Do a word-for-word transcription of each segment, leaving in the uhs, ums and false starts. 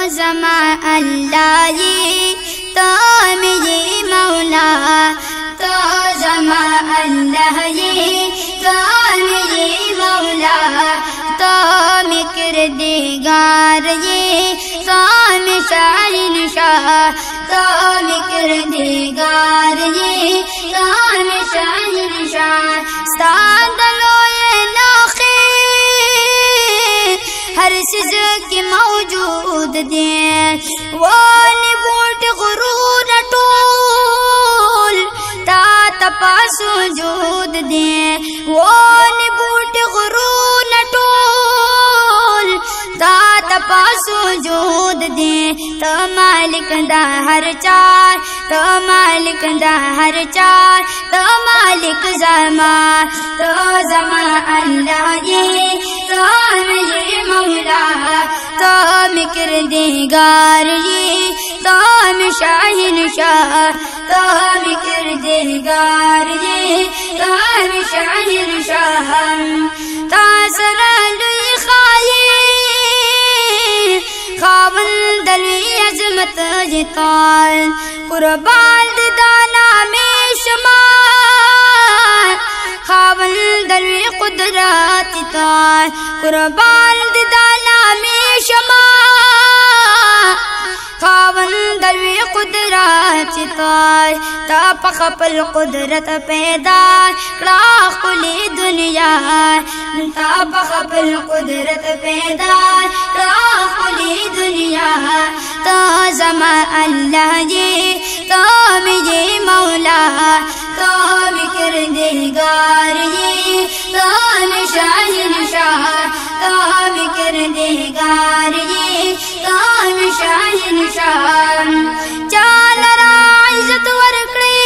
ज़मा अल्लाह ये तो मेरे मौला, तो ज़मा अल्लाह ये तो मेरे मौला, तो मैं किरदगार ये तो मैं शाहिन शाह, तो मैं किरदगार ये तो मैं शाहिन शाह। सादलो ये नौखे हर चीज़ की मौजूद दे, वो निबूट गुरूर टोल ता तपा सुजूद दे, वो निबूट गुरूर टोल ता तपा सुजूद दे। तो मालिक दा हर चार, तो मालिक दा हर चार, तो मालिक ज़मा, तो ज़मा अल्लाह ये तो मेरे मौला, तो मैं किरदगार ये तो मैं शाहिन शाह, तो मैं किरदगार ये तो मैं शाहिन शाह। तासरालुई खाये खावंद लुई अज़मत जिताल, कुर्बान दाना में शुमार, खावंद लुई कुदरत ताल, कुर्बान दाना में शुमार, खावंद लुई कुदरत ताल, ता पखपल कुदरत पैदा कड़ा खुली दुनिया, ता पखपल कुदरत पैदा कड़ा खुली दुनिया। तो ज़मा अल्लाह ये तो मेरे मौला, तो मैं किरदगार ये तो मैं शाहिन शाह, तो मैं किरदगार ये तो मैं शाहिन शाह। चाल इज़्ज़त वरकड़े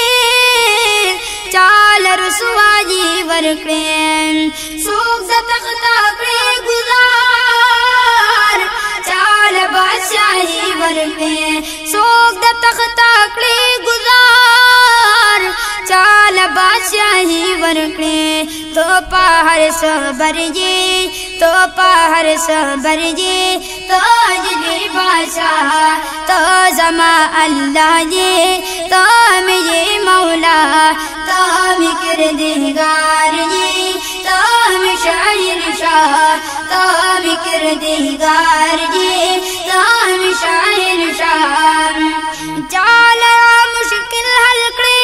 चाल रुसवाई वरकड़े, सूख तख्ता पे गुज़ार चाल बादशाही वरकड़े, सूख तख्ता पे गुज़ार चाल बादशाही वरकड़े। तो पहाड़ सबर ये तो पहाड़ सबर ये तो अजगर बादशाह, तो ज़मा अल्लाह ये तो मेरे मौला, तो मैं किरदगार ये तो मैं शाहिन शाह, तो मैं किरदगार ये तो मैं शाहिन शाह। चाल मुश्किल हलकड़े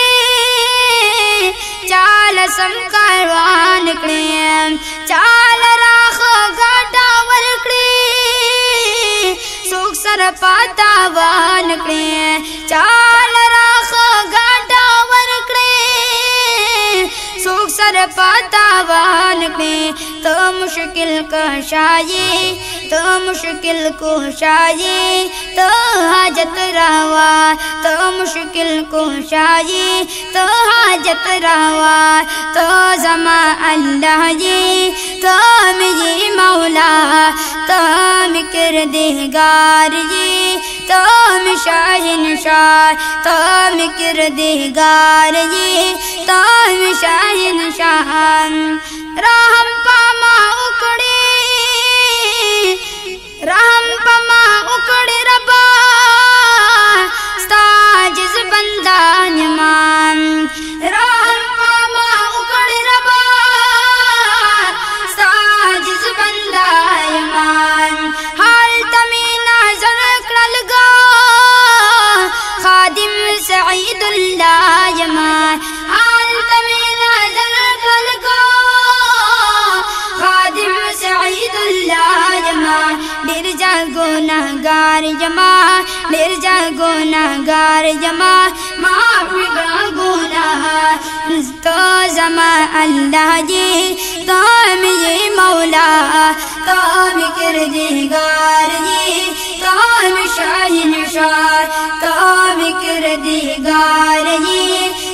चाल समकारवान कड़े, चाल राख गाटा वरकड़े सुख सर पातावान कड़े, चाल राख गाटा वरकड़े सुख सर पातावान कड़े। तो मुश्किल कशाये तो मुश्किल कुशाये तो हाजत रवा, तो मुश्किल कुशाये तो हाजत रवा। तो ज़मा अल्लाह ये तो मेरे मौला, तो मैं किरदगार ये तो मैं शाहिन शाह, तो मैं किरदगार ये तो मैं शाहिन शाह। राम पामा उकड़े राम पमा उकड़े रबा साजिज बंदा मान, राम पमा उकड़े रबा साजिज बंदा मान। हाल तमीना जरकल गा खादिम सईदुल्लाह यमान, हाल तमीना जरकल गा खादिम सईदुल्लाह यमान। निर्जा गुनाहगार जमा निर्जा गुनाहगार जमा माफ गुनाह। तो ज़मा अल्लाह ये तो मेरे मौला, तो मैं किरदगार ये तो मैं शाहिन शाह, तो मैं किरदगार ये